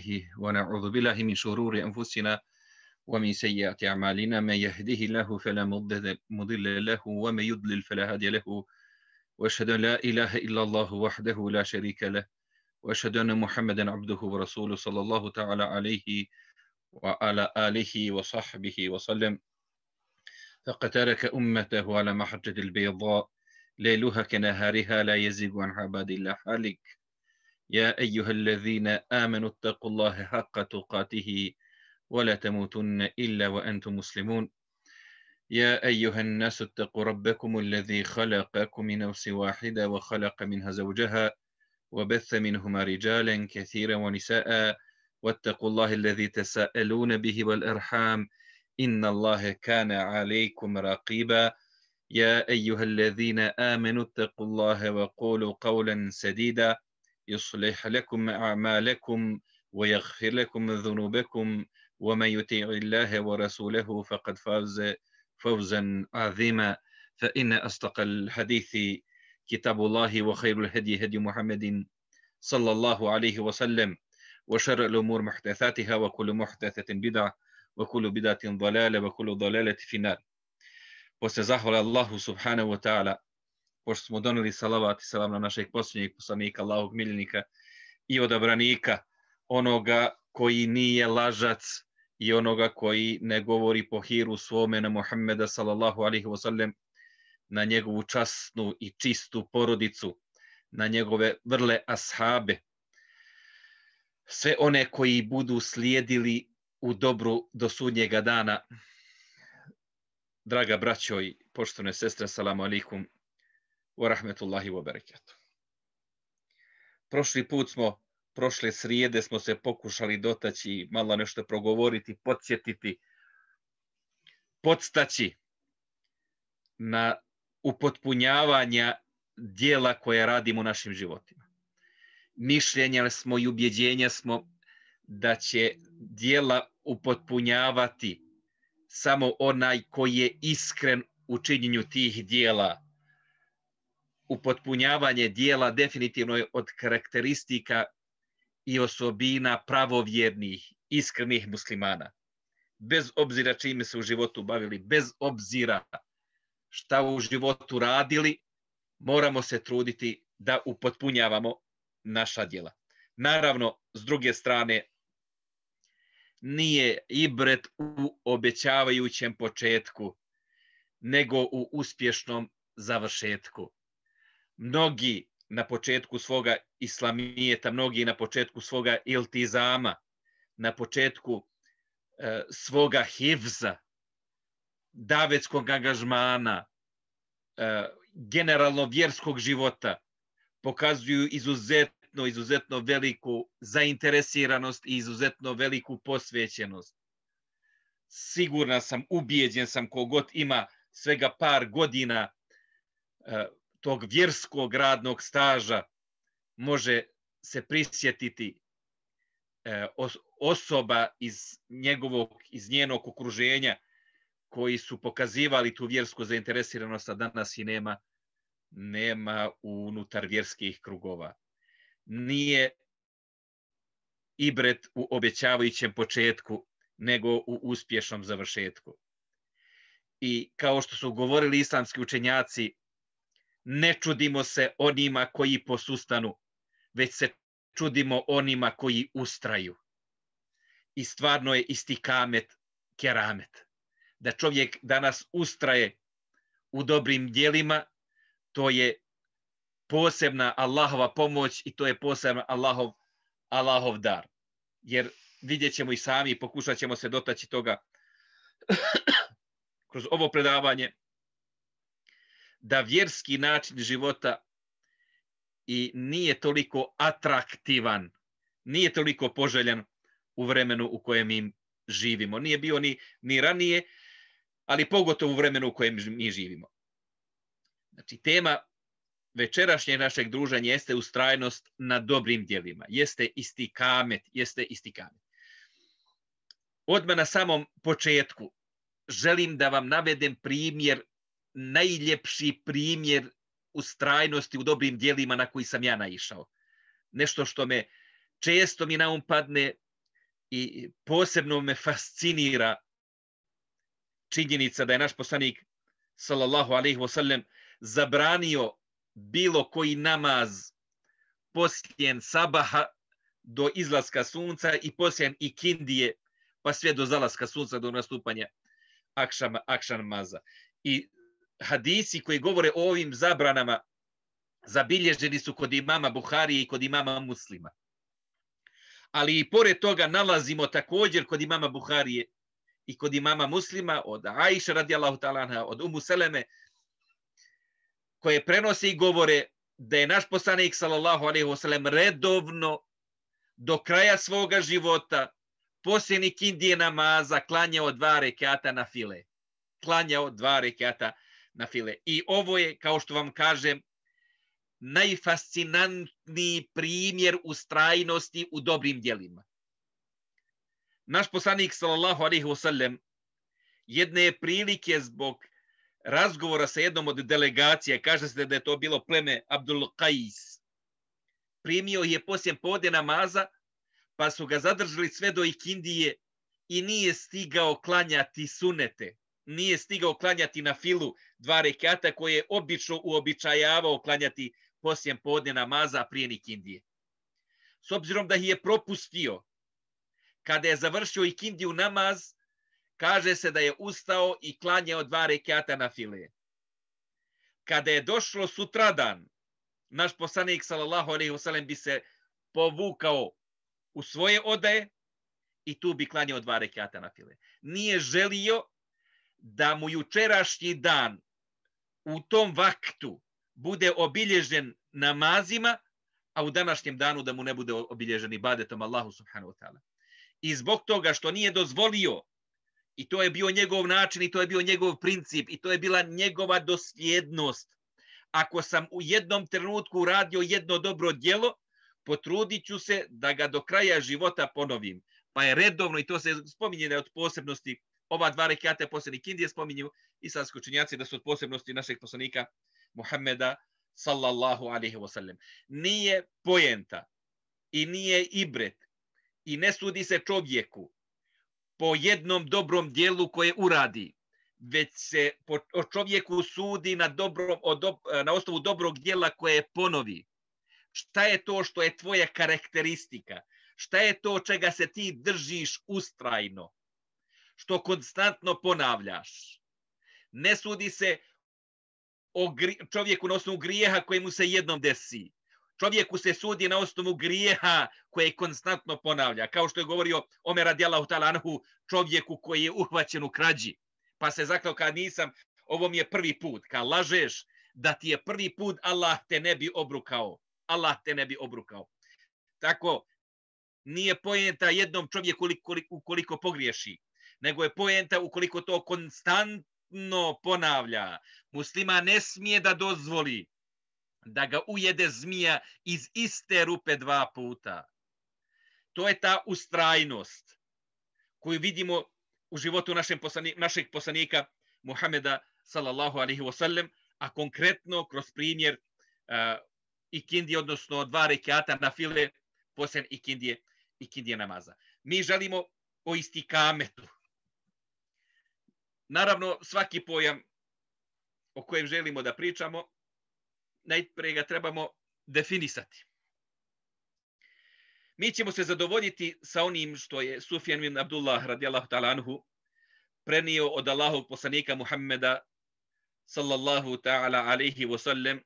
عليه ونعوذ بالله من شرور أنفسنا ومن سيئات أعمالنا من يهده الله فلا مضل له ومن يضلل فلا هادي له وأشهد أن لا إله إلا الله وحده لا شريك له وأشهد أن محمدا عبده ورسوله صلى الله تعالى عليه وعلى آله وصحبه وسلم فقد ترك أمته على محجة البيضاء ليلها كنهارها لا يزيغ عن عباد الله حالك يا أيها الذين آمنوا اتقوا الله حق تقاته ولا تموتن إلا وأنتم مسلمون يا أيها الناس اتقوا ربكم الذي خلقكم من نفس واحدة وخلق منها زوجها وبث منهما رجالا كثيرا ونساء واتقوا الله الذي تساءلون به والأرحام إن الله كان عليكم رقيبا يا أيها الذين آمنوا اتقوا الله وقولوا قولا سديدا يصلح لكم أعمالكم ويغفر لكم ذنوبكم ومن يطع الله ورسوله فقد فاز فوزا عظيما فإن أصدق الحديث كتاب الله وخير الهدي هدي محمد صلى الله عليه وسلم وشر الأمور محدثاتها وكل محدثة بدعة وكل بدعة ضلالة وكل ضلالة في النار. Poslije zahvala Allahu subhanahu wa ta'ala, pošto smo doneli salavat i salam na našeg posljednjeg poslanika, Allahovog miljenika i odabranika, onoga koji nije lažac i onoga koji ne govori po hiru svome, na Muhammeda sallallahu alaihi wa sallam, na njegovu časnu i čistu porodicu, na njegove vrle ashabe, sve one koji budu slijedili u dobru do sudnjega dana. Draga braćo i poštovane sestre, assalamu alaikum wa rahmetullahi wa barakatuh. Prošle srijede smo se pokušali dotaći, malo nešto progovoriti, podsjetiti, podstaći na upotpunjavanja djela koje radimo u našim životima. Mišljenja smo i ubjeđenja smo da će djela upotpunjavati samo onaj koji je iskren u činjenju tih djela. Upotpunjavanje djela definitivno je od karakteristika i osobina pravovjernih, iskrenih muslimana. Bez obzira čime se u životu bavili, bez obzira šta u životu radili, moramo se truditi da upotpunjavamo naša djela. Naravno, s druge strane, nije ibret u obećavajućem početku, nego u uspješnom završetku. Mnogi na početku svoga islamijeta, mnogi na početku svoga iltizama, na početku svoga hifza, davetskog angažmana, generalno vjerskog života, pokazuju izuzetno veliku zainteresiranost i izuzetno veliku posvećenost. Siguran sam, ubijeđen sam, kogod ima svega par godina tog vjerskog radnog staža, može se prisjetiti osoba iz njenog okruženja koji su pokazivali tu vjersku zainteresiranost, a danas i nema unutar vjerskih krugova. Nije ibret u obećavajućem početku, nego u uspješnom završetku. I kao što su govorili islamski učenjaci, ne čudimo se onima koji posustanu, već se čudimo onima koji ustraju. I stvarno je istikamet keramet. Da čovjek danas ustraje u dobrim djelima, to je posebna Allahova pomoć i to je posebna Allahov dar. Jer vidjet ćemo i sami i pokušat ćemo se dotaći toga kroz ovo predavanje, da vjerski način života i nije toliko atraktivan, nije toliko poželjan u vremenu u kojem mi živimo. Nije bio ni ranije, ali pogotovo u vremenu u kojem mi živimo. Znači, tema večerašnjeg našeg druženja jeste ustrajnost na dobrim djelima. Jeste istikamet. Odmah na samom početku želim da vam navedem primjer, najljepši primjer ustrajnosti u dobrim djelima na koji sam ja naišao. Nešto što često mi na um padne i posebno me fascinira činjenica da je naš poslanik sallallahu alejhi ve sellem zabranio bilo koji namaz poslije sabaha do izlaska sunca i poslije ikindije pa sve do zalaska sunca, do nastupanja akšam namaza. I hadisi koji govore o ovim zabranama zabilježeni su kod imama Buharije i kod imama Muslima. Ali i pored toga nalazimo također kod imama Buharije i kod imama Muslima od Ajše radijallahu ta'ala anha, od Umu Seleme, koje prenose i govore da je naš poslanik sallallahu alejhi ve sellem redovno do kraja svoga života poslije ikindije namaza klanjao 2 rekata na file. Klanjao 2 rekata na file. I ovo je, kao što vam kažem, najfascinantniji primjer ustrajnosti u dobrim djelima. Naš poslanik sallallahu alejhi ve sellem jedne prilike zbog razgovora sa jednom od delegacija, kaže se da je to bilo pleme Abdul Qais, primio je poslije podne namaza, pa su ga zadržali sve do ikindije i nije stigao klanjati sunete, nije stigao klanjati na filu 2 rekata koje je obično uobičajavao klanjati poslije podne namaza prije ikindije. S obzirom da je propustio, kada je završio ikindiju namaz, kaže se da je ustao i klanjao 2 rekata na file. Kada je došlo sutradan, naš poslanik sallallahu alejhi ve sellem bi se povukao u svoje odaje i tu bi klanjao 2 rekata na file. Nije želio da mu jučerašnji dan u tom vaktu bude obilježen namazima, a u današnjem danu da mu ne bude obilježen ibadetom Allahu subhanahu wa ta'ala. I zbog toga što nije dozvolio, i to je bio njegov način, i to je bio njegov princip, i to je bila njegova dosljednost. Ako sam u jednom trenutku uradio jedno dobro djelo, potrudit ću se da ga do kraja života ponovim. Pa je redovno, i to se spominje da je od posebnosti, ova 2 rekata poslije ikindije spominju islamski učenjaci da su od posebnosti našeg poslanika Muhammeda sallallahu alejhi ve sellem. Nije poenta i nije ibret i ne sudi se čovjeku po jednom dobrom dijelu koje uradi, već se o čovjeku sudi na osnovu dobrog dijela koje ponovi. Šta je to što je tvoja karakteristika? Šta je to čega se ti držiš ustrajno? Što konstantno ponavljaš? Ne sudi se o čovjeku na osnovu grijeha koji mu se jednom desi. Čovjeku se sudi na osnovu grijeha koje konstantno ponavlja. Kao što je govorio Omer radijallahu ta'ala anhu, čovjeku koji je uhvaćen u krađi. Pa se zakleo, kad nisam, ovo mi je prvi put. Kad lažeš da ti je prvi put, Allah te ne bi obrukao. Allah te ne bi obrukao. Tako, nije poenta jednom čovjeku ukoliko pogriješi, nego je poenta ukoliko to konstantno ponavlja. Muslima ne smije da dozvoli da ga ujede zmija iz iste rupe 2 puta. To je ta ustrajnost koju vidimo u životu našeg poslanika Muhameda sallallahu alejhi ve sellem, a konkretno kroz primjer ikindije, odnosno 2 rekata na file poslije ikindije namaza. Mi želimo o istikametu. Naravno, svaki pojam o kojem želimo da pričamo, najprije ga trebamo definisati. Mi ćemo se zadovoljiti sa onim što je Sufjan bin Abdullah radijallahu ta'ala anhu prenio od Allahovog poslanika Muhammeda sallallahu ta'ala alejhi ve sellem,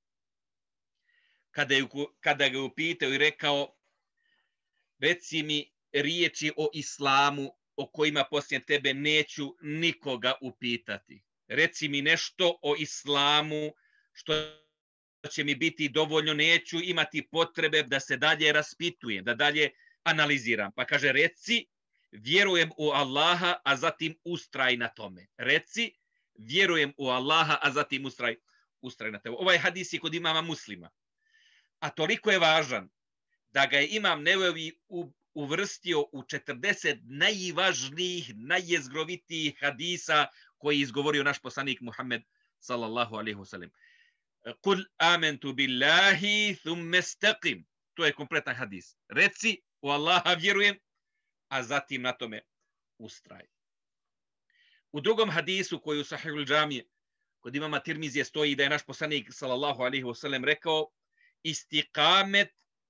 kada ga upitao i rekao: reci mi riječi o islamu o kojima poslije tebe neću nikoga upitati. Reci mi nešto o islamu što će mi biti dovoljno, neću imati potrebe da se dalje raspitujem, da dalje analiziram. Pa kaže: reci, vjerujem u Allaha, a zatim ustraj na tome. Reci, vjerujem u Allaha, a zatim ustraj na tome. Ovaj hadis je kod imama Muslima. A toliko je važan da ga je imam Nevevi uvrstio u 40 najvažnijih, najjezgrovitijih hadisa koji je izgovorio naš poslanik Muhammed sallallahu alejhi ve sellem. Kul amantu billahi thumma istaqim. To je kompletan hadis. Reci, u Allaha vjerujem, a zatim na tome ustraj. U drugom hadisu koji u Sahihul Džamije kod imama Tirmizije stoji da je naš poslanik sallallahu alejhi ve sellem rekao istikamet,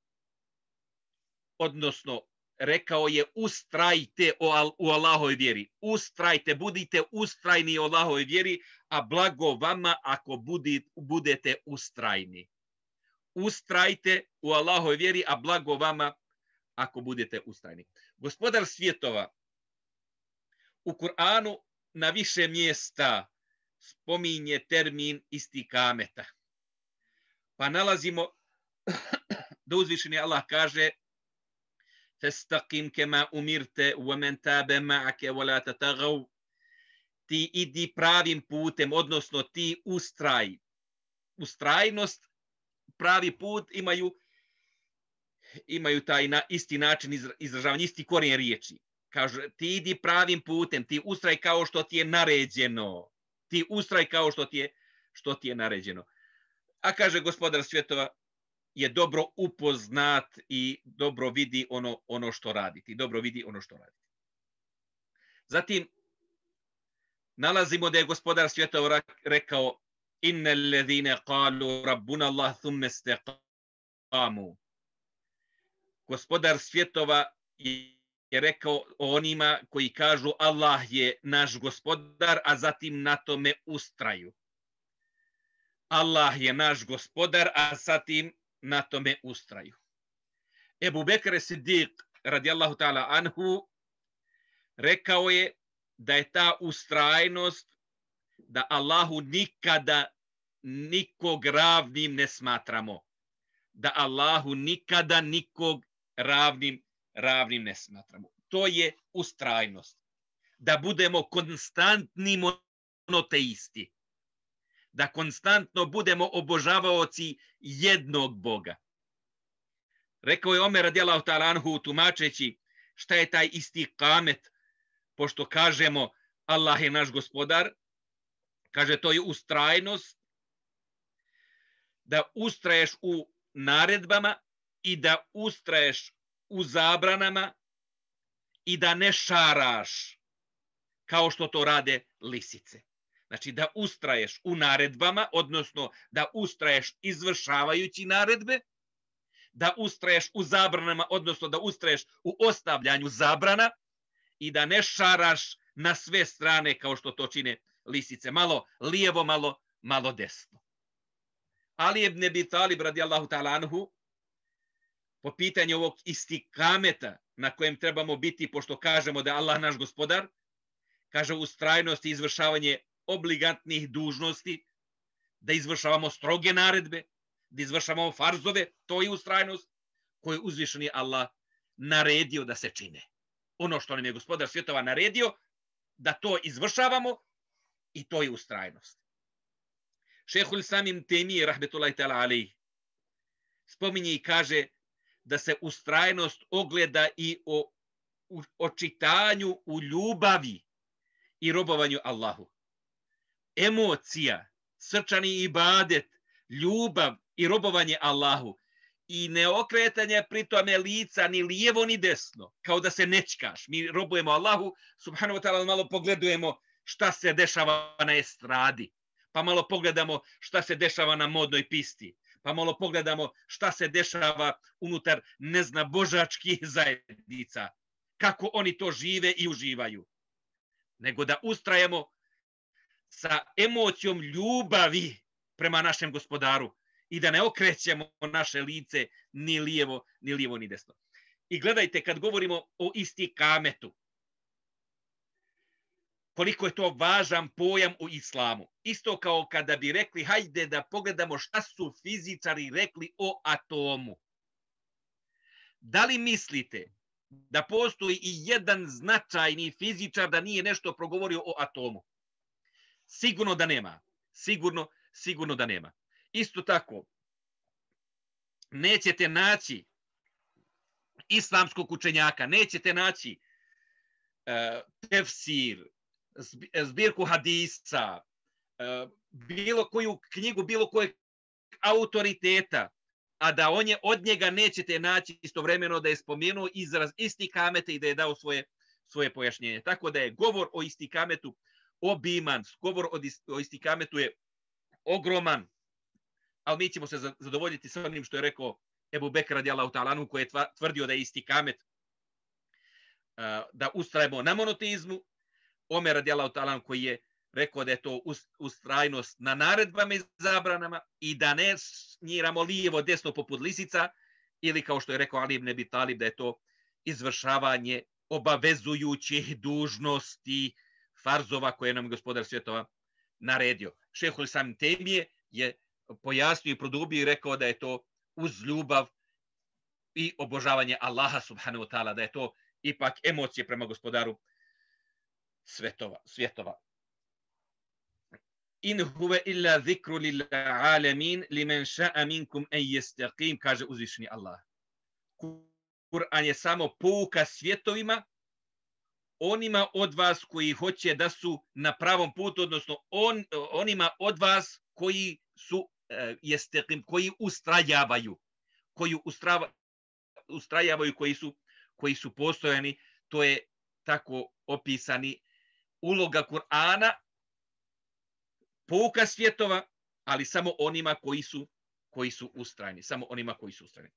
odnosno rekao je ustrajte u Allahovoj vjeri. Ustrajte, budite ustrajni u Allahovoj vjeri, a blago vama ako budete ustrajni. Ustrajte u Allahovoj vjeri, a blago vama ako budete ustrajni. Gospodar svjetova u Kur'anu na više mjesta spominje termin istikameta. Pa nalazimo da uzvišeni Allah kaže فَاسْتَقِمْ كَمَا أُمِرْتَ وَمَنْ تَابَ مَعَكَ وَلَا تَتَغَوْا. Ti idi pravim putem, odnosno ti ustraj. Ustrajnost, pravi put imaju taj isti način izražavanja, isti korijen riječi. Kaže, ti idi pravim putem, ti ustraj kao što ti je naređeno. Ti ustraj kao što ti je naređeno. A kaže gospodar svjetova je dobro upoznat i dobro vidi ono što radi. Ti dobro vidi ono što radi. Zatim, nalazimo da je gospodar svjetova rekao innal ladhina qalu rabbuna Allah thumma istaqamu. Gospodar svjetova je rekao onima koji kažu Allah je naš gospodar, a zatim na tome ustraju. Allah je naš gospodar, a zatim na tome ustraju. Ebu Bekr Siddiq radijallahu ta'ala anhu rekao je da je ta ustrajnost da Allahu nikada nikog ravnim ne smatramo. Da Allahu nikada nikog ravnim ne smatramo. To je ustrajnost. Da budemo konstantni monoteisti. Da konstantno budemo obožavaoci jednog Boga. Rekao je Omer radijallahu ta'ala anhu tumačeći šta je taj istikamet, pošto kažemo Allah je naš gospodar, kaže to je ustrajnost, da ustraješ u naredbama i da ustraješ u zabranama i da ne šaraš kao što to rade lisice. Znači da ustraješ u naredbama, odnosno da ustraješ izvršavajući naredbe, da ustraješ u zabranama, odnosno da ustraješ u ostavljanju zabrana i da ne šaraš na sve strane kao što to čine lisice. Malo lijevo, malo desno. Ali ibn Abi Talib radijallahu ta'ala anhu po pitanju ovog istikameta na kojem trebamo biti, pošto kažemo da je Allah naš gospodar, kaže ustrajnost i izvršavanje obligantnih dužnosti, da izvršavamo stroge naredbe, da izvršavamo farzove, to je ustrajnost koju uzvišeni Allah naredio da se čine. Ono što nam je gospodar svjetova naredio, da to izvršavamo i to je ustrajnost. Šejhul Islam ibn Tejmije rahmetullahi ta'ala alejhi spominje i kaže da se ustrajnost ogleda i o očitanju u ljubavi i robovanju Allahu. Emocija, srčani ibadet, ljubav i robovanje Allahu i neokretanje pritome lica ni lijevo ni desno, kao da se nečkaš. Mi robujemo Allahu, subhanahu wa ta'ala, malo pogledujemo šta se dešava na estradi, pa malo pogledamo šta se dešava na modnoj pisti, pa malo pogledamo šta se dešava unutar neznabožačkih zajednica, kako oni to žive i uživaju. Nego da ustrajemo sa emocijom ljubavi prema našem gospodaru i da ne okrećemo naše lice ni lijevo ni desno. I gledajte, kad govorimo o istikametu, koliko je to važan pojam u islamu. Isto kao kada bi rekli, hajde da pogledamo šta su fizičari rekli o atomu. Da li mislite da postoji i jedan značajni fizičar da nije nešto progovorio o atomu? Sigurno da nema. Sigurno da nema. Isto tako, nećete naći islamskog učenjaka, nećete naći tefsir, zbirku hadisa, bilo koju knjigu, bilo kojeg autoriteta a da od njega nećete naći istovremeno da je spomenuo izraz istikamete i da je dao svoje pojašnjenje. Tako da je govor o istikametu obiman, govor o istikametu je ogroman, ali mi ćemo se zadovoljiti sa onim što je rekao Ebu Bekr radijallahu ta'ala anhu, koji je tvrdio da je istikamet da ustrajemo na monoteizmu, Omer radijallahu ta'ala anhu koji je rekao da je to ustrajnost na naredbama i zabranama i da ne sniramo lijevo desno poput lisica, ili kao što je rekao Ali ibn Abi Talib da je to izvršavanje obavezujućih dužnosti farzova koje nam gospodar svjetova naredio. Šejhul Islam Temije je pojasnio i produbio i rekao da je to uz ljubav i obožavanje Allaha subhanahu wa ta'ala, da je to ipak emocije prema gospodaru svjetova. In huve illa zikru lil alamin limen ša'a minkum en jestaqim, kaže uzvišeni Allah. Kur'an je samo pouka svjetovima onima od vas koji hoće da su na pravom putu, odnosno onima od vas koji su jestaqim, koji ustrajavaju, koji su postojani. To je tako opisani uloga Kur'ana, pouka svjetova, ali samo onima koji su ustrajni. Samo onima koji su ustrajni.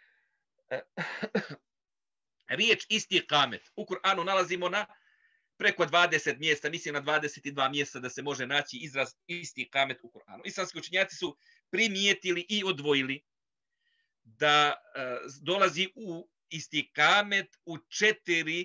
Riječ istiqamet u Kur'anu nalazimo na preko 20 mjesta, mislim na 22 mjesta da se može naći izraz istiqamet u Kur'anu. Islamski učenjaci su primijetili i odvojili da dolazi u istiqamet u 4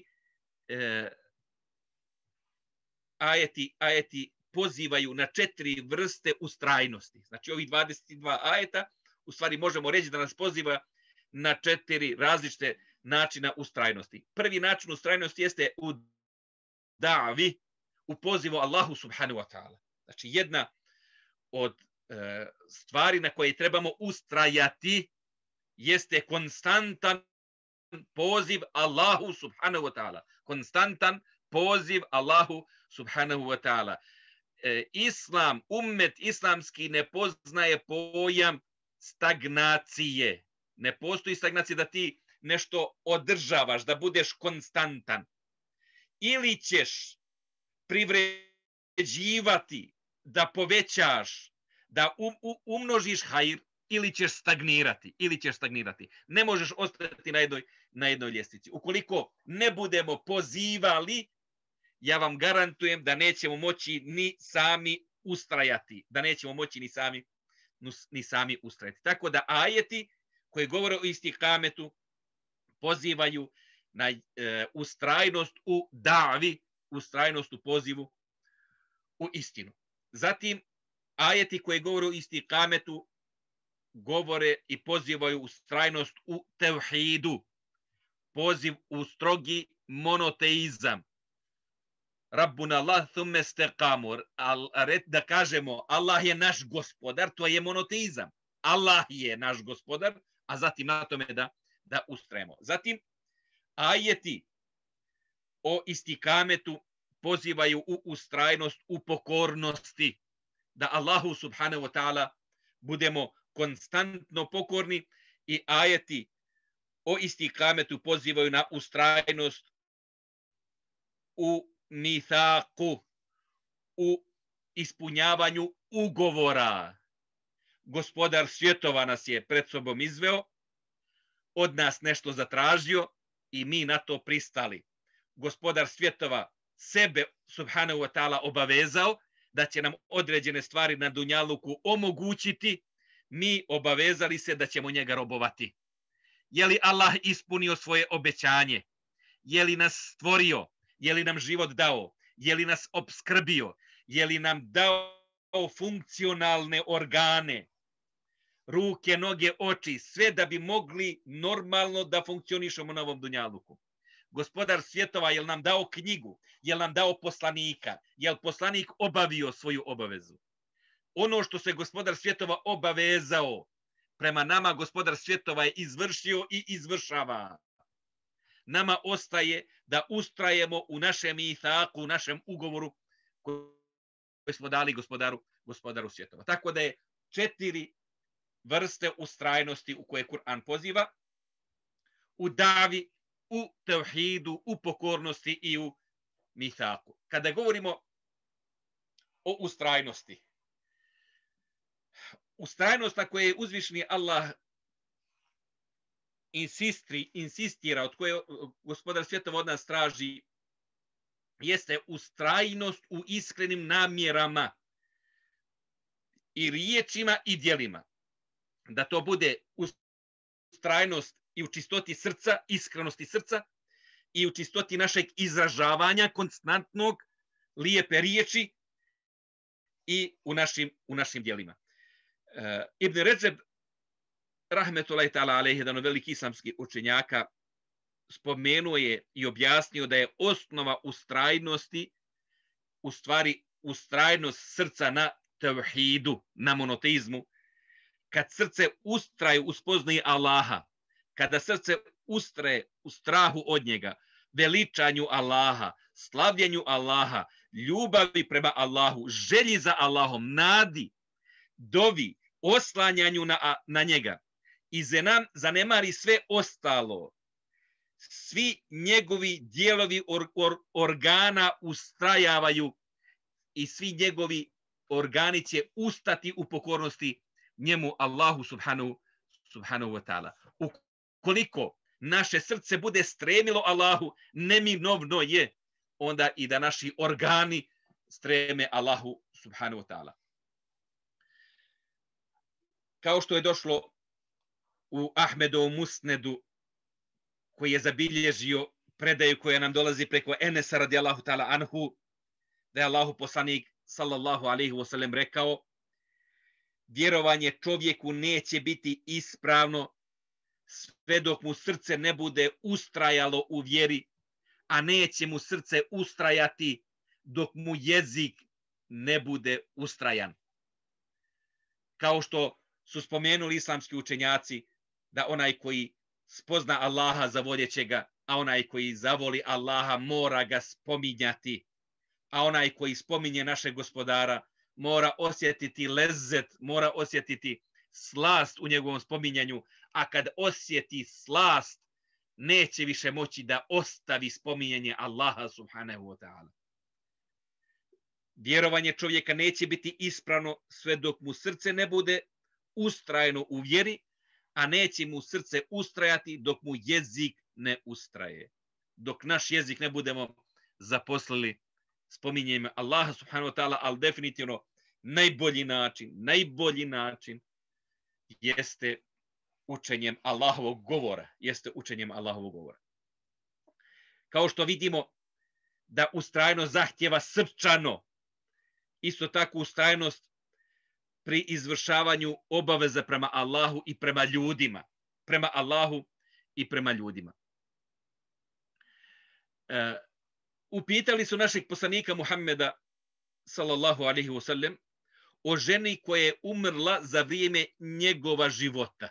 ajeti pozivaju na 4 vrste ustrajnosti. Znači ovih 22 ajeta u stvari možemo reći da nas poziva na 4 različite načina ustrajnosti. Prvi način ustrajnosti jeste u davi, u pozivu Allahu subhanahu wa ta'ala. Znači jedna od stvari na koje trebamo ustrajati jeste konstantan poziv Allahu subhanahu wa ta'ala. Konstantan poziv Allahu subhanahu wa ta'ala. Islam, ummet islamski ne poznaje pojam stagnacije. Ne postoji stagnacija da ti nešto održavaš, da budeš konstantan. Ili ćeš privređivati, da povećaš, da umnožiš hajr, ili ćeš stagnirati. Ne možeš ostati na jednoj ljestvici. Ukoliko ne budemo pozivali, ja vam garantujem da nećemo moći ni sami ustrajati. Tako da ajeti koji govore o istiqametu pozivaju na ustrajnost u davi, ustrajnost u pozivu u istinu. Zatim, ajeti koji govore o istiqametu govore i pozivaju ustrajnost u tevhidu, poziv u strogi monoteizam. Rabbuna Allah thumme istaqamu, da kažemo Allah je naš gospodar, to je monoteizam. Allah je naš gospodar, a zatim na tome da ustrajemo. Zatim, ajeti o istikametu pozivaju u ustrajnost, u pokornosti, da Allahu subhanahu wa ta'ala budemo konstantno pokorni, i ajeti o istikametu pozivaju na ustrajnost u mithaku, u ispunjavanju ugovora. Gospodar svjetova nas je pred sobom izveo, od nas nešto zatražio i mi na to pristali. Gospodar svjetova sebe subhanahu wa ta'ala obavezao da će nam određene stvari na dunjaluku omogućiti, mi obavezali se da ćemo njega robovati. Je li Allah ispunio svoje obećanje? Je li nas stvorio? Je li nam život dao? Je li nas opskrbio? Je li nam dao funkcionalne organe? Ruke, noge, oči, sve da bi mogli normalno da funkcionišemo na ovom dunjaluku. Gospodar svjetova je li nam dao knjigu? Je li nam dao poslanika? Je li poslanik obavio svoju obavezu? Ono što se gospodar svjetova obavezao prema nama, gospodar svjetova je izvršio i izvršava. Nama ostaje da ustrajemo u našem ithaku, u našem ugovoru koji smo dali gospodaru svjetova. Tako da je 4 vrste ustrajnosti u koje Kur'an poziva, u davi, u tevhidu, u pokornosti i u mithaku. Kada govorimo o ustrajnosti, ustrajnost na koje je uzvišeni Allah insistira, od koje gospodar svjetova od nas traži, jeste ustrajnost u iskrenim namjerama i riječima i djelima. Da to bude ustrajnost i u čistoti srca, iskrenosti srca, i u čistoti našeg izražavanja, konstantnog, lijepe riječi i u našim djelima. Ibn Redžeb, rahmetullahi ta'ala alejhi, jedan od veliki islamskih učenjaka, spomenuo je i objasnio da je osnova ustrajnosti u stvari ustrajnost srca na tevhidu, na monoteizmu. Kad srce ustraje u spoznaji Allaha, kada srce ustraje u strahu od njega, veličanju Allaha, slavljenju Allaha, ljubavi prema Allahu, želji za Allahom, nadi, dovi, oslanjanju na njega i zanemari sve ostalo, svi njegovi dijelovi organa ustrajavaju i svi njegovi organi će ustati u pokornosti njemu, Allahu subhanahu wa ta'ala. Ukoliko naše srce bude stremilo Allahu, neminovno je onda i da naši organi streme Allahu subhanahu wa ta'ala. Kao što je došlo u Ahmedovom musnedu, koji je zabilježio predaju koja nam dolazi preko Enesa radijallahu ta'ala anhu, da je Allahu poslanik sallallahu alaihi wasallam rekao: vjerovanje čovjeku neće biti ispravno sve dok mu srce ne bude ustrajalo u vjeri, a neće mu srce ustrajati dok mu jezik ne bude ustrajan. Kao što su spomenuli islamski učenjaci da onaj koji spozna Allaha zavoljeće ga, a onaj koji zavoli Allaha mora ga spominjati, a onaj koji spominje našeg gospodara mora osjetiti lezet, mora osjetiti slast u njegovom spominjanju, a kad osjeti slast neće više moći da ostavi spominjanje Allaha subhanahu wa ta'ala. Vjerovanje čovjeka neće biti ispravno sve dok mu srce ne bude ustrajeno u vjeri, a neće mu srce ustrajati dok mu jezik ne ustraje. Dok naš jezik ne budemo zaposlili spominjenjem Allaha subhanahu wa ta'ala, ali definitivno najbolji način jeste učenjem Allahovog govora. Kao što vidimo da ustrajnost zahtjeva srčano, isto tako ustrajnost pri izvršavanju obaveza prema Allahu i prema ljudima. Upitali su našeg poslanika Muhammeda sallallahu alaihi wasallam o ženi koja je umrla za vrijeme njegova života.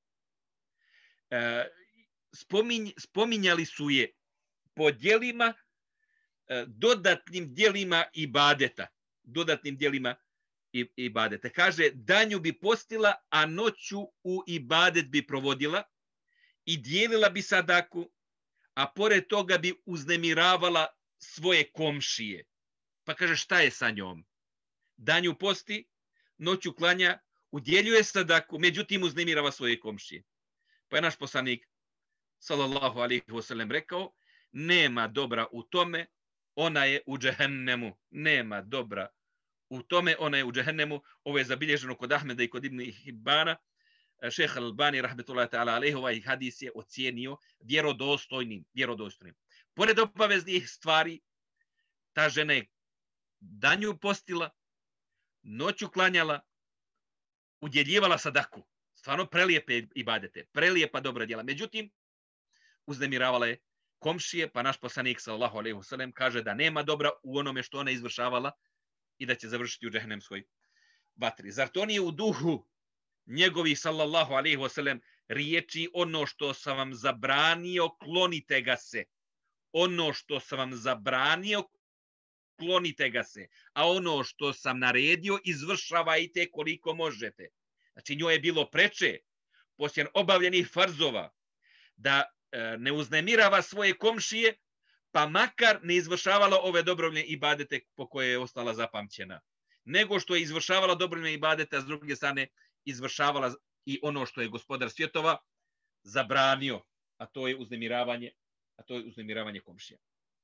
Spominjali su je po djelima, dodatnim djelima ibadeta. Kaže, danju bi postila, a noću u ibadet bi provodila i dijelila bi sadaku, a pored toga bi uznemiravala svoje komšije. Pa kaže, šta je sa njom? Danju posti, noću klanja, udjeljuje sadaku, međutim uznemirava svoje komšije. Pa je naš poslanik sallallahu alaihi wasallam rekao, nema dobra u tome, ona je u džehennemu. Nema dobra u tome, ona je u džehennemu. Ovo je zabilježeno kod Ahmeda i kod Ibn Hibbana. Šejh Albani rahmetullahi ta'ala alejhi ovaj hadis je ocijenio vjerodostojnim. Pored obaveznih stvari, ta žena je danju postila, noću klanjala, udjeljivala sadaku. Stvarno prelijepe ibadete, prelijepa dobra djela. Međutim, uznemiravala je komšije, pa naš poslanik sallallahu alejhi ve sellem kaže da nema dobra u onome što ona izvršavala i da će završiti u džehennemskoj vatri. Zar to nije u duhu njegovi sallallahu alejhi ve sellem riječi: ono što sam vam zabranio, klonite ga se. Ono što sam vam zabranio, klonite ga se. A ono što sam naredio, izvršavajte koliko možete. Znači njoj je bilo preče poslije obavljenih farzova da ne uznemirava svoje komšije, pa makar ne izvršavala ove dobrovoljne ibadete po koje je ostala zapamćena. Nego što je izvršavala dobrovoljne ibadete, a s druge strane izvršavala i ono što je gospodar svjetova zabranio, a to je uznemiravanje komšija.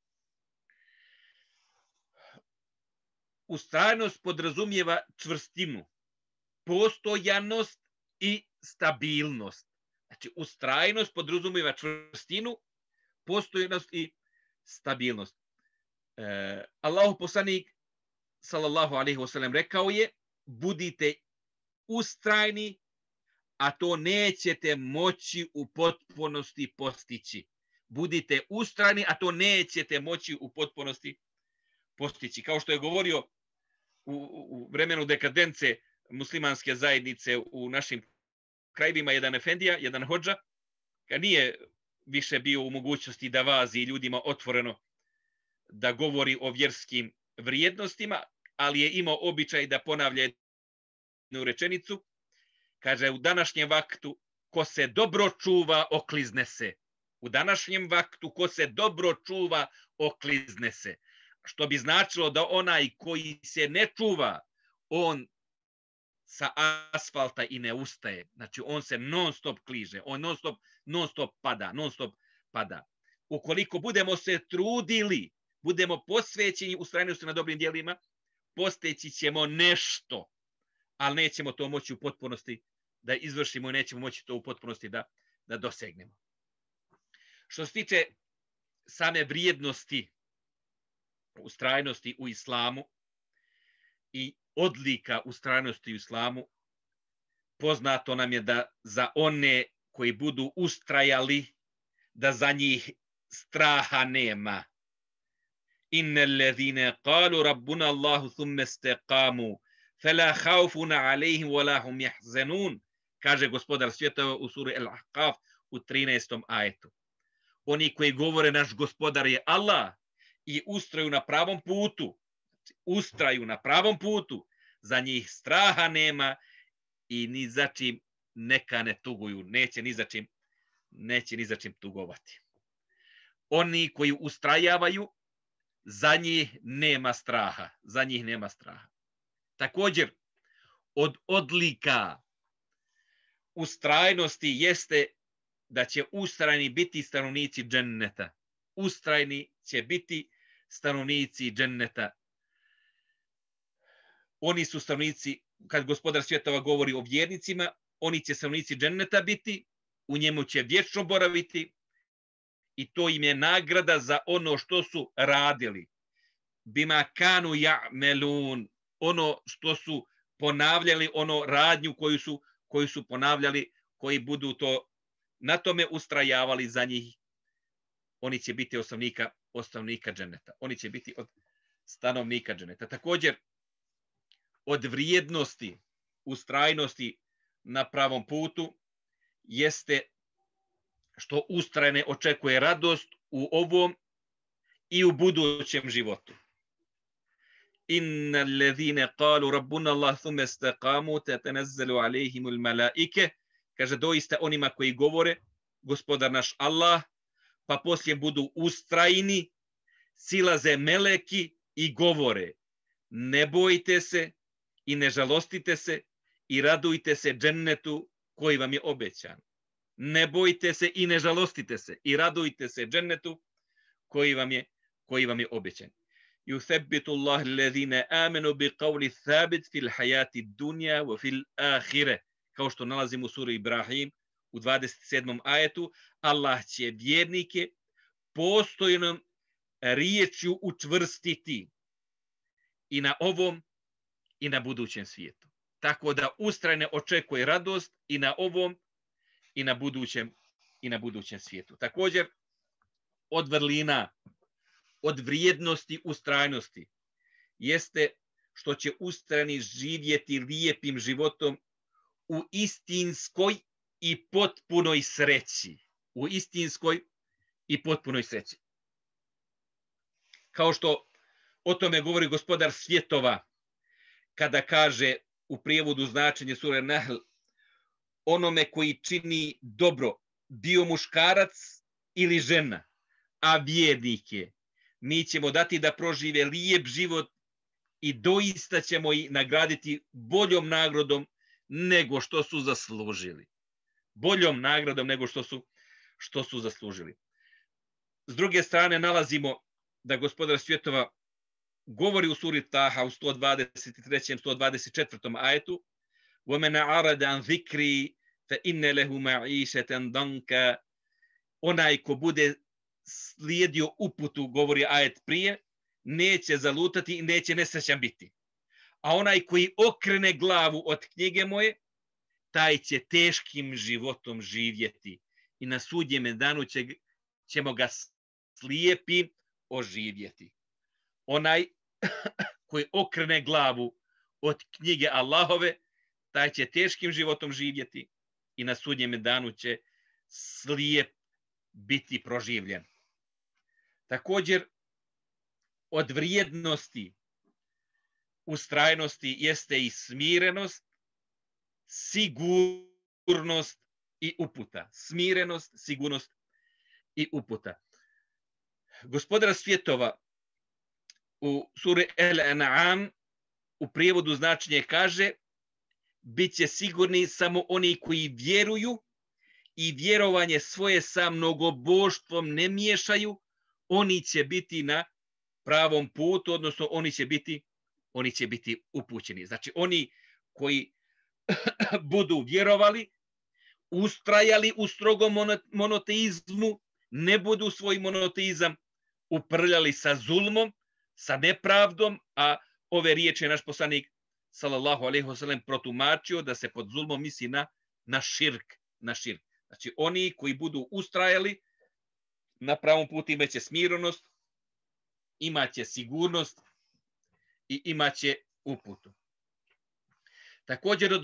Ustrajnost podrazumijeva čvrstinu, postojanost i stabilnost. Znači, ustrajnost podrazumijeva čvrstinu, postojanost i stabilnost. Allahu poslanik sallallahu alejhi ve sellem rekao je: budite ustrajni, a to nećete moći u potpunosti postići. Budite ustrajni, a to nećete moći u potpunosti postići. Kao što je govorio u vremenu dekadence muslimanske zajednice u našim krajevima jedan efendija, jedan hodža, kad nije više bio u mogućnosti da vazi ljudima otvoreno da govori o vjerskim vrijednostima, ali je imao običaj da ponavlja jednu rečenicu. Kaže, u današnjem vaktu ko se dobro čuva, oklizne se. U današnjem vaktu ko se dobro čuva, oklizne se. Što bi značilo da onaj koji se ne čuva, on sa asfalta i ne ustaje. Znači, on se non stop kliže, on non stop pada. Ukoliko budemo se trudili, budemo posvećeni ustrajnosti na dobrim djelima, postići ćemo nešto, ali nećemo to moći u potpunosti da izvršimo i nećemo moći to u potpunosti da dosegnemo. Što se tiče same vrijednosti ustrajnosti u islamu i odlika ustrajnosti u islamu, poznato nam je da za one koji budu ustrajali, da za njih straha nema. Innal ladhina qalu rabbuna Allahu thumma istaqamu fala khawfun alayhim wala hum yahzanun, kaže gospodar svjetova u suri Al-Ahqaf u 13. ajetu. Oni koji govore naš gospodar je Allah i ustraju na pravom putu, za njih straha nema i ni za čim neka ne tuguju, neće ni za čim tugovati. Oni koji ustrajavaju, za njih nema straha. Također, od odlika ustrajnosti jeste da će ustrajni biti stanovnici dženneta. Ustrajni će biti stanovnici dženneta. Oni su stanovnici, kad gospodar svjetova govori o vjernicima, oni će stanovnici dženneta biti, u njemu će vječno boraviti i to im je nagrada za ono što su radili. Bima kanu ya'melun, ono što su ponavljali, ono radnju koju su ponavljali, koji budu to na tome ustrajavali, za njih oni će biti osnovnika dženeta. Oni će biti od stanovnika dženeta. Također, od vrijednosti ustrajnosti na pravom putu jeste što ustrajne očekuje radost u ovom i u budućem životu. Innal ladhina qalu rabbuna Allah thumma istaqamu tatanazzalu alayhimul malaike, kaže doista onima koji govore gospodar naš Allah, pa poslije budu ustrajni, silaze meleki i govore: ne bojte se i ne žalostite se i radujte se džennetu koji vam je obećan. Ne bojte se i ne žalostite se i radujte se džennetu koji vam je obećan. Yuthabbitu Allah alladhina amanu biqawli thabit fil hayati dunya wa fil akhirah. Kao što nalazimo u suri Ibrahim u 27. ajetu, Allah će vjernike postojnom riječju učvrstiti i na ovom i na budućem svijetu. Tako da ustrajne očekuje radost i na ovom i na budućem svijetu. Također, od vrlina, od vrijednosti ustrajnosti jeste što će ustrajni živjeti lijepim životom u istinskoj i potpunoj sreći. U istinskoj i potpunoj sreći. Kao što o tome govori gospodar svjetova kada kaže u prijevodu značenje sure Nahl: onome koji čini dobro, bio muškarac ili žena, a vjernik je. Mi ćemo dati da prožive lijep život i doista ćemo ih nagraditi boljom nagradom nego što su zaslužili. Boljom nagradom nego što su zaslužili. S druge strane nalazimo da Gospodar svjetova govori u suri Taha u 123. 124. ajetu: وَمَنْ عَرَدَ عَنْ ذِكْرِي فَإِنَّ لَهُ مَعِيشَةً ضَنْكَ. Onaj ko bude slijedio uputu, govori ajet prije, neće zalutati i neće nesrećan biti. A onaj koji okrene glavu od knjige moje, taj će teškim životom živjeti i na sudnjem danu ćemo ga slijepim oživjeti. Onaj koji okrene glavu od knjige Allahove, taj će teškim životom živjeti i na sudnjem danu će slijep biti proživljen. Također, od vrijednosti ustrajnosti jeste i smirenost, sigurnost i uputa. Smirenost, sigurnost i uputa. Gospodar svjetova u suri El-An'am u prijevodu značenje kaže: bit će sigurni samo oni koji vjeruju i vjerovanje svoje sa mnogoboštvom ne miješaju, oni će biti na pravom putu, odnosno oni će biti upućeni. Znači oni koji budu vjerovali, ustrajali u strogom monoteizmu, ne budu svoj monoteizam uprljali sa zulmom, sa nepravdom, a ove riječi je naš poslanik sallallahu alejhi ve sellem protumačio da se pod zulmom misli na širk. Znači oni koji budu ustrajali na pravom putu imaće smirenost, imaće sigurnost i imaće uputu. Također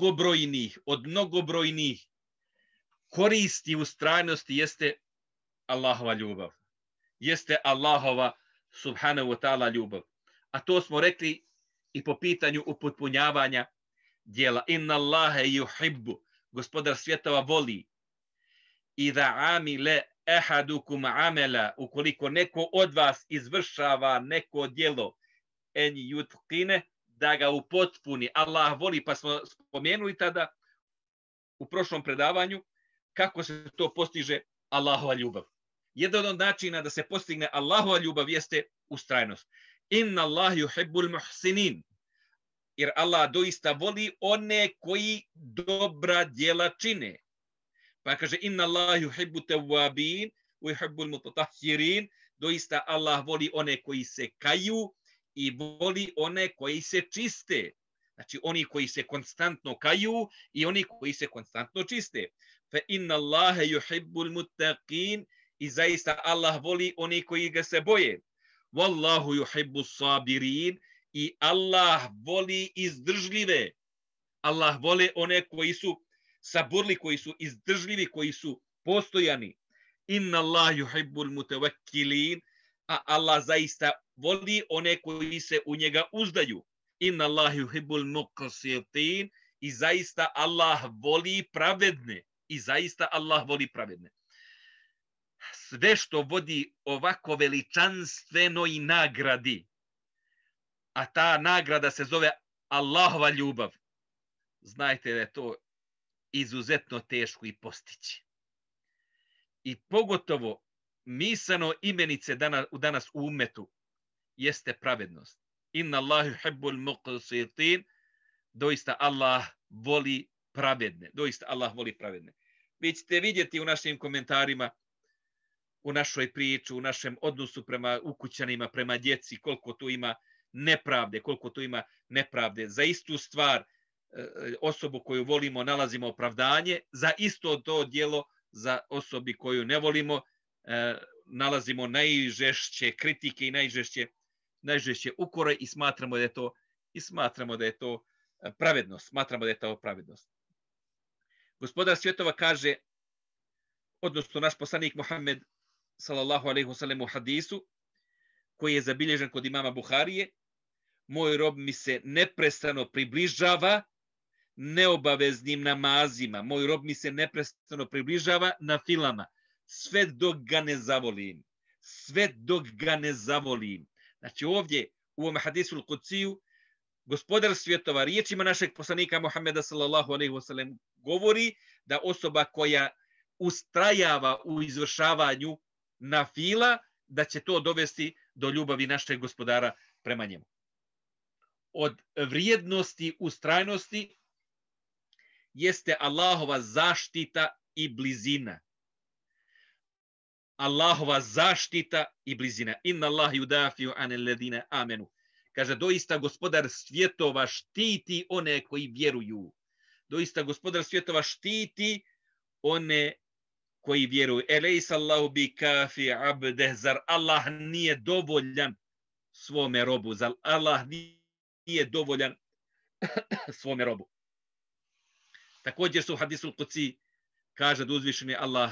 od mnogobrojnih koristi ustrajnosti jeste Allahova ljubav. Jeste Allahova subhanahu wa ta'ala ljubav. A to smo rekli i po pitanju upotpunjavanja djela. Inna Allahe yuhibbu, Gospodar svjetova voli. Iza amile ahadukum amela, ukoliko neko od vas izvršava neko djelo, en yutqine, da ga upotpuni. Allah voli, pa smo spomenuli tada u prošlom predavanju kako se to postiže Allahova ljubav. Jedan od načina da se postigne Allahova ljubav jeste ustrajnost. Inna Allah yuhibbul muhsinin. Jer Allah doista voli one koji dobra djela čine. Pa kaže inna Allah yuhibbu tawwabin wa yuhibbul mutatahhirin. Doista Allah voli one koji se kaju i voli one koji se čiste. Znači oni koji se konstantno kaju i oni koji se konstantno čiste. Fa inna Allaha yuhibbul muttaqin. I zaista Allah voli oni koji ga se boje. Wallahu yuhibbus sabirin. I Allah voli izdržljive. Allah voli one koji su saburli, koji su izdržljivi, koji su postojani. Inna Allah yuhibbul mutawakkilin. A Allah zaista voli one koji se u njega uzdaju. Inna Allah yuhibbul muqsitin. I zaista Allah voli pravedne. Sve što vodi ovako veličanstvenoj nagradi, a ta nagrada se zove Allahova ljubav, znajte da je to izuzetno teško i postići. I pogotovo misano imenice danas u ummetu jeste pravednost. Inna Allahu yuhibbul muqsitin. Doista Allah voli pravedne. Vi ćete vidjeti u našim komentarima, u našoj priči, u našem odnosu prema ukućanima, prema djeci, koliko tu ima nepravde. Za istu stvar, osobu koju volimo nalazimo opravdanje, za isto to djelo, za osobi koju ne volimo, nalazimo najžešće kritike i najžešće ukore i smatramo da je to pravednost. Gospodar svjetova kaže, odnosno naš poslanik Muhammed sallallahu alejhi ve sellem u hadisu koji je zabilježen kod imama Buharije: moj rob mi se neprestano približava neobaveznim namazima. Moj rob mi se neprestano približava na filama. Sve dok ga ne zavolim. Sve dok ga ne zavolim. Znači ovdje u ovom hadisu al-Kudsiju gospodar svjetova riječima našeg poslanika Muhammeda sallallahu alejhi ve sellem govori da osoba koja ustrajava u izvršavanju na fila, da će to dovesti do ljubavi našeg gospodara prema njemu. Od vrijednosti ustrajnosti jeste Allahova zaštita i blizina. Allahova zaštita i blizina. Inna Allah yudafiu anil ladina amenu. Kaže, doista gospodar svjetova štiti one koji vjeruju. Doista gospodar svjetova štiti one koji vjeruju. Elejsa Allahu bi kafi abdeh. Zar Allah nije dovoljan svome robu? Zar Allah nije dovoljan svome robu? Također su u hadisul Qudsi kaže da uzvišeni Allah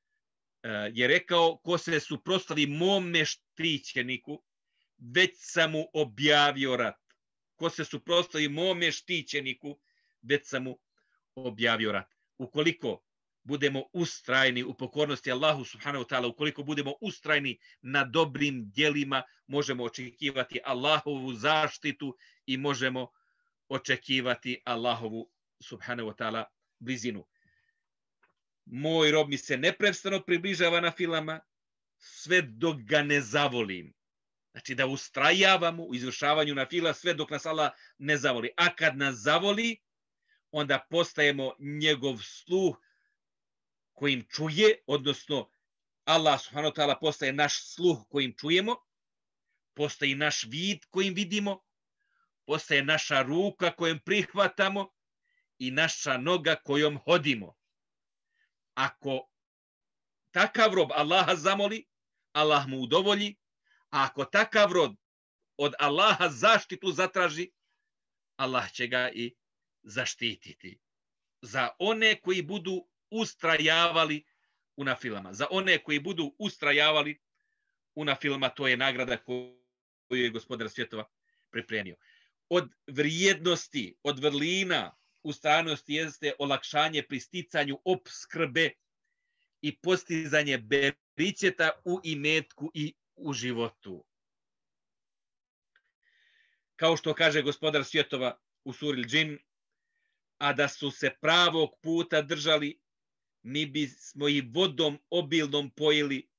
je rekao, ko se suprotstavi mome štićeniku, već sam mu objavio rat. Ko se suprotstavi mome štićeniku, već sam mu objavio rat. Ukoliko budemo ustrajni u pokornosti Allahu subhanahu wa ta'ala, ukoliko budemo ustrajni na dobrim djelima, možemo očekivati Allahovu zaštitu i možemo očekivati Allahovu subhanahu wa ta'ala blizinu. Moj rob mi se neprestano približava na filama, sve dok ga ne zavolim. Znači da ustrajavamo u izvršavanju na fila sve dok nas Allah ne zavoli. A kad nas zavoli, onda postajemo njegov sluh kojim čuje, odnosno Allah subhanahu wa ta'ala postaje naš sluh kojim čujemo, postaje naš vid kojim vidimo, postaje naša ruka kojom prihvatamo i naša noga kojom hodimo. Ako takav rob Allaha zamoli, Allah mu udovolji, a ako takav rob od Allaha zaštitu zatraži, Allah će ga i zaštititi. Za one koji budu ustrajavali u nafilama. Za one koji budu ustrajavali u nafilama, to je nagrada koju je gospodar svjetova pripremio. Od vrijednosti, od vrlina ustrajnosti jeste olakšanje pri sticanju opskrbe i postizanje beričeta u imetku i u životu. Kao što kaže gospodar svjetova u suri Džin, a da su se pravog puta držali, mi bismo i vodom obilnom pojili,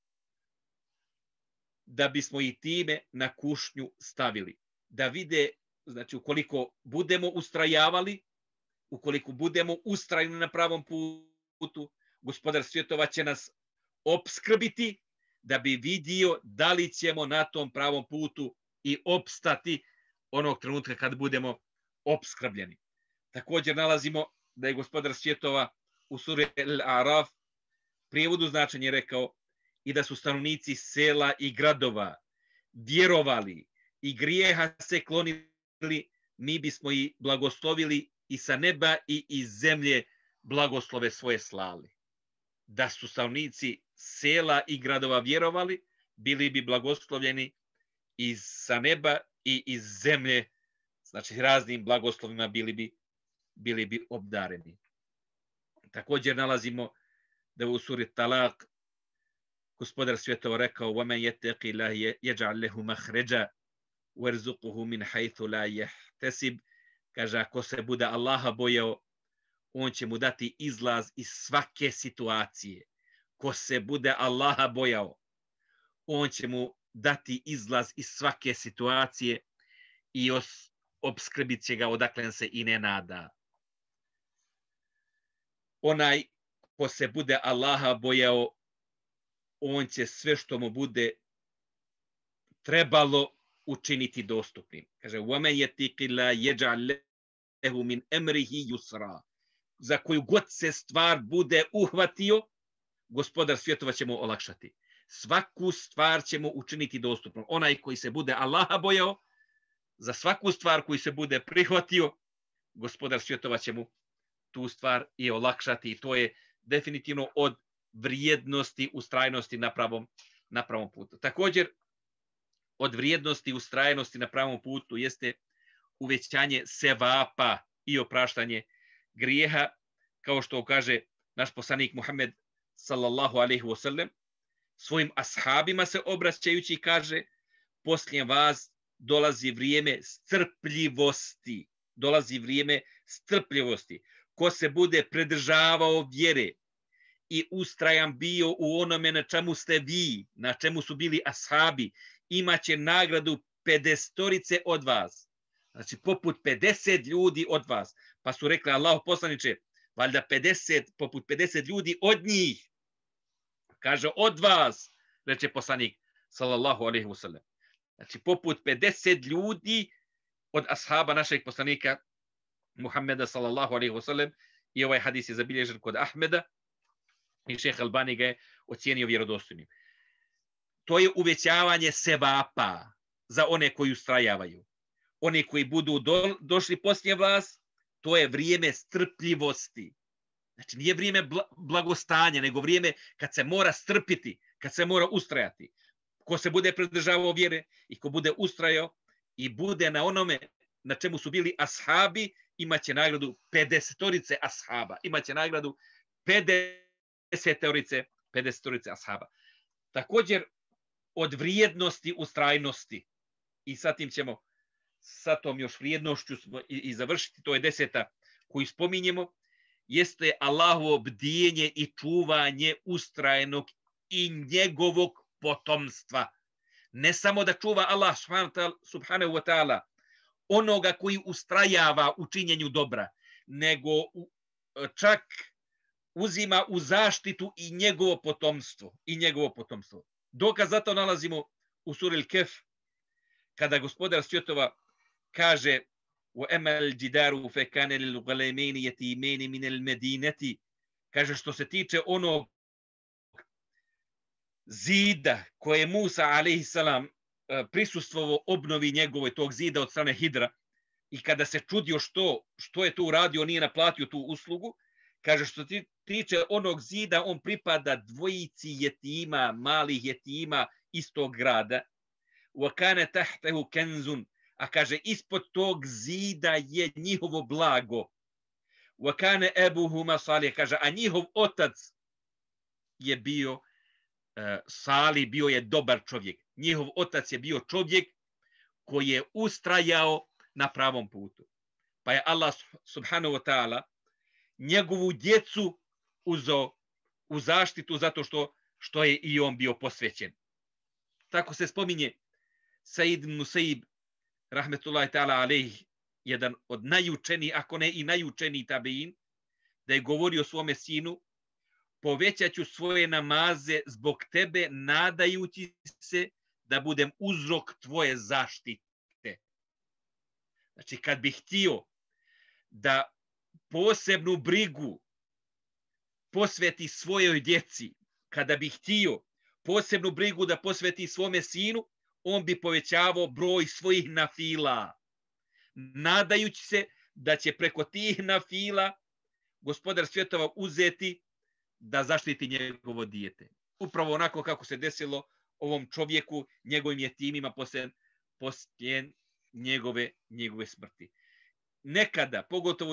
da bismo i time na kušnju stavili. Da vide, znači ukoliko budemo ustrajavali, ukoliko budemo ustrajni na pravom putu, gospodar svjetova će nas opskrbiti da bi vidio da li ćemo na tom pravom putu i opstati onog trenutka kad budemo opskrbljeni. Također nalazimo da je gospodar svjetova u suri Al-Araf prijevodu značenje rekao i da su stanovnici sela i gradova vjerovali i grijeha se klonili, mi bismo i blagoslovili i sa neba i iz zemlje blagoslove svoje slali. Da su stanovnici sela i gradova vjerovali, bili bi blagoslovljeni i sa neba i iz zemlje, znači raznim blagoslovima bili bi obdareni. Također nalazimo da u suri Talaq gospodar svjetova rekao وَمَنْ يَتَّقِ اللَّهَ يَجْعَلْ لَهُ مَخْرَجًا وَيَرْزُقْهُ مِنْ حَيْثُ لَا يَحْتَسِبُ. Kaže, ako se bude Allaha bojao, on će mu dati izlaz iz svake situacije. Ko se bude Allaha bojao, on će mu dati izlaz iz svake situacije i opskrbit će ga odakle se i ne nada. Onaj ko se bude Allaha bojao, on će sve što mu bude trebalo učiniti dostupnim. Kaže, وَمَنْ يَتِّقِ اللَّهَ يَجْعَلْ لَهُ مِنْ أَمْرِهِ يُسْرًا. Za koju god se stvar bude uhvatio, gospodar svjetova će mu olakšati. Svaku stvar će mu učiniti dostupnom. Onaj koji se bude Allaha bojao, za svaku stvar koju se bude prihvatio, gospodar svjetova će mu tu stvar i olakšati. I to je definitivno od vrijednosti ustrajnosti na pravom putu. Također, od vrijednosti ustrajnosti na pravom putu jeste uvećanje sevapa i opraštanje grijeha, kao što kaže naš poslanik Muhammed sallallahu alejhi ve sellem, svojim ashabima se obraćajući kaže: poslije vas dolazi vrijeme strpljivosti. Dolazi vrijeme strpljivosti. Ko se bude pridržavao vjere i ustrajan bio u onome na čemu ste vi, na čemu su bili ashabi, imaće nagradu 50 od vas. Znači, poput 50 ljudi od vas. Pa su rekli: Allahu poslaniče, valjda 50, poput 50 ljudi od njih. Kaže: od vas, reče poslanik sallallahu alejhi ve sellem. Znači, poput 50 ljudi od ashaba našeg poslanika Muhammeda sallallahu alejhi ve sellem. I ovaj hadis je zabilježen kod Ahmeda i šejh Albani ga je ocijenio vjerodostojnim. To je uvećavanje sevapa za one koji ustrajavaju. Oni koji budu došli poslije vas, to je vrijeme strpljivosti. Znači, nije vrijeme blagostanja, nego vrijeme kad se mora strpiti, kad se mora ustrajati. Ko se bude pridržavao vjere i ko bude ustrajao i bude na onome na čemu su bili ashabi, imaće nagradu 50 ashaba. Imaće nagradu 50 ashaba. Također, od vrijednosti ustrajnosti, i sa tim ćemo, sa tom još vrijednošću i završiti, to je 10. koju spominjemo, jeste Allahovo bdijenje i čuvanje ustrajnog i njegovog potomstva. Ne samo da čuva Allah subhanahu wa ta'ala onoga koji ustrajava u činjenju dobra, nego čak uzima u zaštitu i njegovo potomstvo. Dokaz za to nalazimo u suri Al-Kehf, kada gospodar svjetova kaže: وَأَمَّا الْجِدَارُ فَكَانَ لِلْغُلَامَيْنِ يَتِيمَيْنِ مِنَ الْمَدِينَةِ. Kaže, što se tiče onog zida koje je Musa alejhi selam prisustvovao obnovi njegovoj tog zida od strane Hidra, i kada se čudio što je to uradio, nije naplatio tu uslugu, kaže, što se tiče onog zida, on pripada dvojici jetima, malih jetima iz tog grada. وَكَانَ تَحْتَهُ كَنْزٌ. A kaže, ispod tog zida je njihovo blago. وَكَانَ أَبُوهُمَا صَالِحًا. Kaže, a njihov otac je bio Sali, bio je dobar čovjek. Njihov otac je bio čovjek koji je ustrajao na pravom putu. Pa je Allah subhanahu wa ta'ala njegovu djecu uzeo u zaštitu zato što je i on bio posvećen. Tako se spominje Said ibn Musaib, rahmetullahi ta'ala alejhi, jedan od najučenijih, ako ne i najučeniji tabein, da je govorio svome sinu: povećat ću svoje namaze zbog tebe, nadajući se da budem uzrok tvoje zaštite. Znači, kad bih htio da posebnu brigu posveti svojoj djeci, kada bih htio posebnu brigu da posveti svome sinu, on bi povećavao broj svojih nafila, nadajući se da će preko tih nafila gospodar svjetova uzeti da zaštiti njegovo dijete. Upravo onako kako se desilo ovom čovjeku, njegovim jetimima poslije njegove smrti. Nekada, pogotovo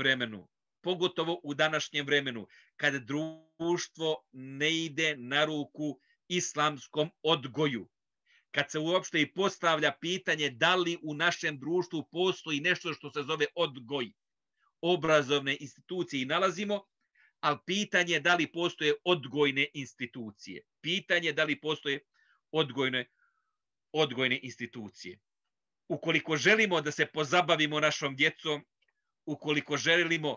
u današnjem vremenu, kada društvo ne ide na ruku islamskom odgoju, kad se uopšte i postavlja pitanje da li u našem društvu postoji nešto što se zove odgoj, obrazovne institucije i nalazimo, ali pitanje je da li postoje odgojne institucije. Pitanje da li postoje odgojne institucije. Ukoliko želimo da se pozabavimo našom djecom, ukoliko želimo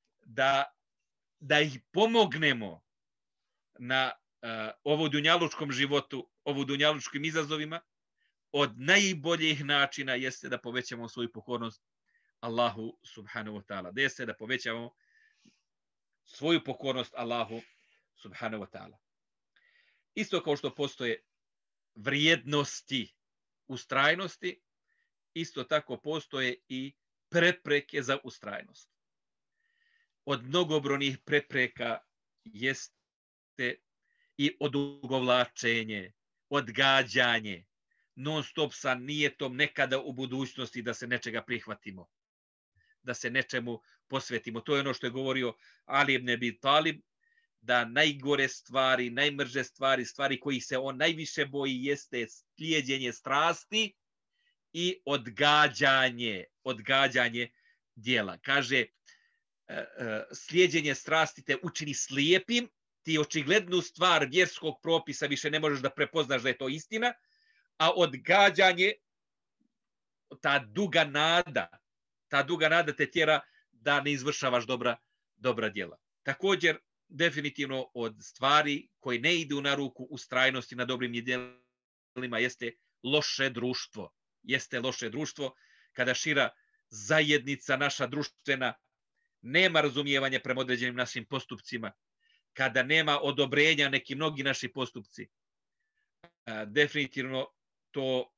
da ih pomognemo na ovo dunjalučkom životu, ovo dunjalučkim izazovima, od najboljih načina jeste da povećamo svoju pokornost Allahu subhanahu wa ta'ala. Da jeste da povećamo svoju pokornost Allahu subhanahu wa ta'ala. Isto kao što postoje vrijednosti ustrajnosti, isto tako postoje i prepreke za ustrajnost. Od mnogobrojnih prepreka jeste i odugovlačenje, odgađanje, non stop sa nijetom nekada u budućnosti da se nečega prihvatimo. da se nečemu posvetimo. To je ono što je govorio Ali ibn Abi Talib, da najgore stvari, najmrže stvari, stvari kojih se on najviše boji jeste slijedjenje strasti i odgađanje djela. Kaže, slijedjenje strasti te učini slijepim, ti očiglednu stvar vjerskog propisa više ne možeš da prepoznaš da je to istina, a odgađanje, ta duga nada te tjera da ne izvršavaš dobra djela. Također, definitivno od stvari koje ne idu na ruku ustrajnosti na dobrim djelima jeste loše društvo. Jeste loše društvo kada šira zajednica naša društvena nema razumijevanja prema određenim našim postupcima, kada nema odobrenja neki mnogi naši postupci. Definitivno to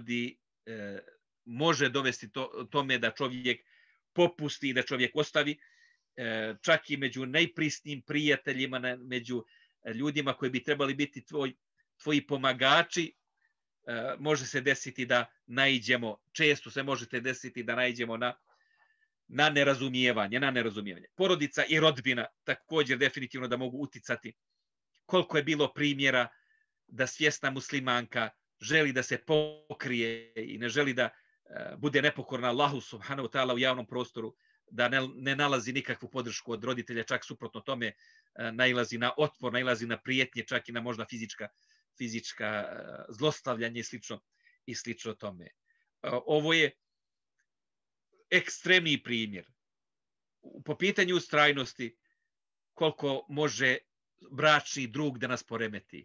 može dovesti tome da čovjek popusti, da čovjek ostavi, čak i među najprisnijim prijateljima, među ljudima koji bi trebali biti tvoji pomagači, može se desiti da naiđemo, često se možete desiti da naiđemo na nerazumijevanje. Porodica i rodbina također definitivno da mogu uticati. Koliko je bilo primjera da svjesna muslimanka želi da se pokrije i ne želi da bude nepokorna Allahu subhanahu wa ta'ala u javnom prostoru, da ne nalazi nikakvu podršku od roditelja, čak suprotno tome nailazi na otpor, nailazi na prijetnje, čak i na možda fizička zlostavljanje i slično tome. Ovo je ekstremni primjer. Po pitanju ustrajnosti, koliko može bračni drug da nas poremeti.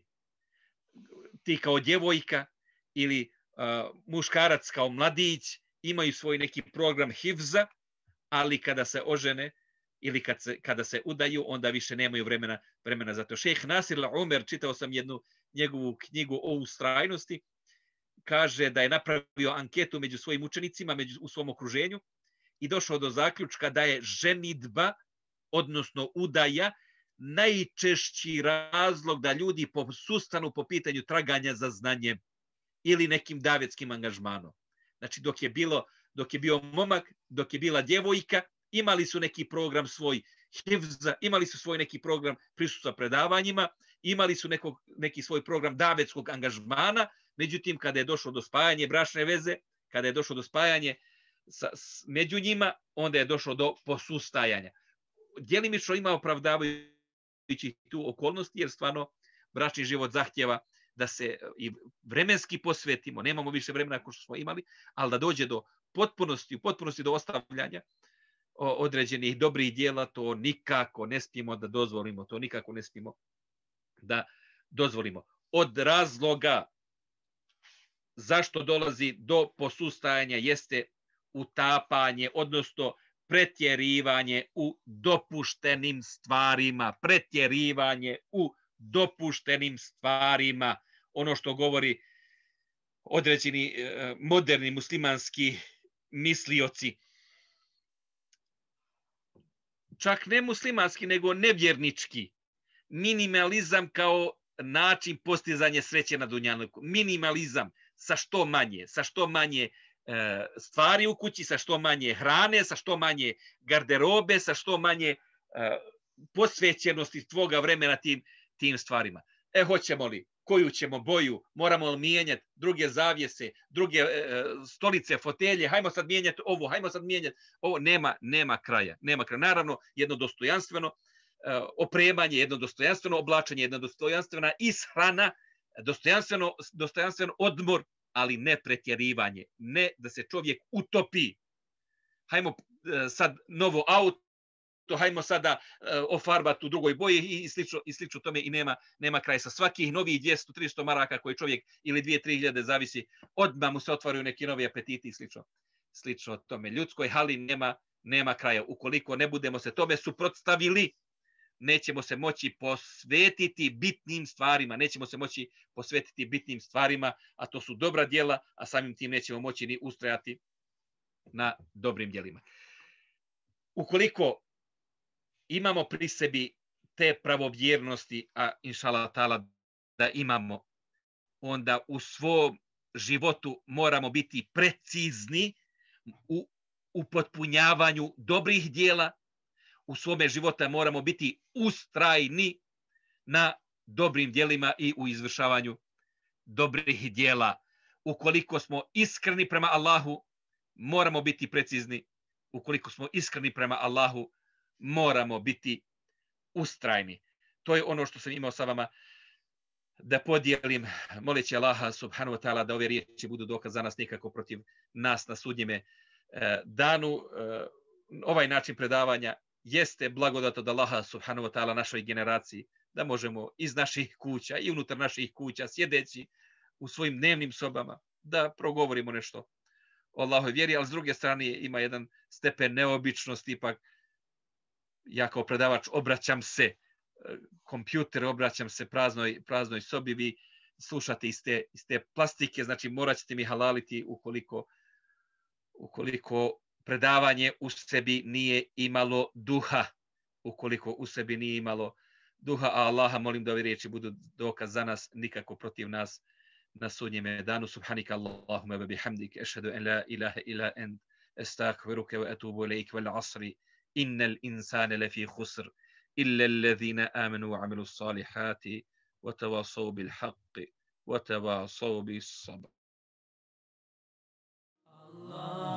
Ti kao djevojka ili muškarac kao mladić imaju svoj neki program hifza, ali kada se ožene ili kada se udaju, onda više nemaju vremena za to. Šejh Nasir al-Umer, čitao sam jednu njegovu knjigu o ustrajnosti, kaže da je napravio anketu među svojim učenicima, u svom okruženju i došao do zaključka da je ženidba, odnosno udaja, najčešći razlog da ljudi posustanu po pitanju traganja za znanjem ili nekim davetskim angažmanom. Znači, dok je bio momak, dok je bila djevojka, imali su neki program svoj hifza, imali su svoj neki program prisustva predavanjima, imali su neki svoj program davetskog angažmana, međutim, kada je došlo do spajanja bračne veze, kada je došlo do spajanja među njima, onda je došlo do posustajanja. Djelimično ima opravdavajući tu okolnosti, jer stvarno bračni život zahtjeva da se i vremenski posvetimo, nemamo više vremena kao što smo imali, ali da dođe do potpunosti do ostavljanja određenih dobrih djela, to nikako ne smijemo da dozvolimo. Od razloga zašto dolazi do posustajanja jeste utapanje, odnosno pretjerivanje u dopuštenim stvarima. Ono što govori određeni moderni muslimanski mislioci. Čak ne muslimanski, nego nevjernički. Minimalizam kao način postizanja sreće na dunjaluku. Minimalizam sa što manje stvari u kući, sa što manje hrane, sa što manje garderobe, sa što manje posvećenosti tvoga vremena tim stvarima. Hoćemo li? Koju ćemo boju? Moramo li mijenjati druge zavjese, druge stolice, fotelje? Hajmo sad mijenjati ovo, ovo. Nema kraja. Naravno, jedno dostojanstveno opremanje, jedno dostojanstveno oblačenje, jedna dostojanstvena ishrana, dostojanstven odmor, ali ne pretjerivanje. Ne da se čovjek utopi. Hajmo sad novo auto, hajmo sada ofarbati u drugoj boji i slično tome i nema kraja. Sa svakih novih 200-300 maraka koji čovjek ili 2-3 hiljade zavisi, odmah mu se otvaraju neki novi apetiti i slično tome. Ljudskoj hali nema kraja. Ukoliko ne budemo se tome suprotstavili, nećemo se moći posvetiti bitnim stvarima, a to su dobra djela, a samim tim nećemo moći ni ustrajati na dobrim djelima. Ukoliko imamo pri sebi te pravovjernosti, a inšallah ta'ala da imamo, onda u svom životu moramo biti precizni u upotpunjavanju dobrih dijela. U svome života moramo biti ustrajni na dobrim dijelima i u izvršavanju dobrih dijela. Ukoliko smo iskreni prema Allahu, moramo biti precizni. Ukoliko smo iskreni prema Allahu, moramo biti ustrajni. To je ono što sam imao sa vama da podijelim, moleći Allaha subhanahu wa ta'ala da ove riječi budu dokaz za nas, nikako protiv nas na sudnjeme danu. Ovaj način predavanja jeste blagodat od Allaha subhanahu wa ta'ala našoj generaciji, da možemo iz naših kuća i unutar naših kuća, sjedeći u svojim dnevnim sobama, da progovorimo nešto o Allahoj vjeri, ali s druge strane ima jedan stepen neobičnosti. Ipak ja kao predavač obraćam se kompjuter, obraćam se praznoj sobi, vi slušate iz te plastike, znači morat ćete mi halaliti ukoliko predavanje u sebi nije imalo duha. Ukoliko u sebi nije imalo duha, a Allaha molim da ove riječi budu dokaz za nas, nikako protiv nas na sudnjeme danu. Subhanika Allahumma wa bihamdik, ashhadu an la ilaha illa ant, astaghfiruka wa atubu ilayk, wal asri innal insana lafi khusr illa alladhina amanu wa amilus salihati wa tawasaw bil haqqi wa tawasaw bis sabr.